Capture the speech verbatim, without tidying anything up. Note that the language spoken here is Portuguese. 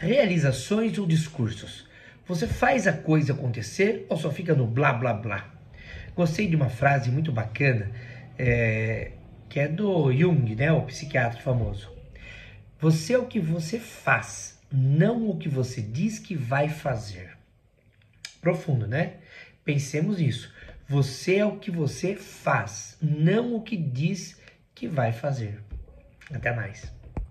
realizações ou discursos? Você faz a coisa acontecer ou só fica no blá blá blá? Gostei de uma frase muito bacana, é, que é do Jung, né, o psiquiatra famoso. Você é o que você faz, não o que você diz que vai fazer. Profundo, né? Pensemos nisso. Você é o que você faz, não o que diz que vai fazer. Até mais.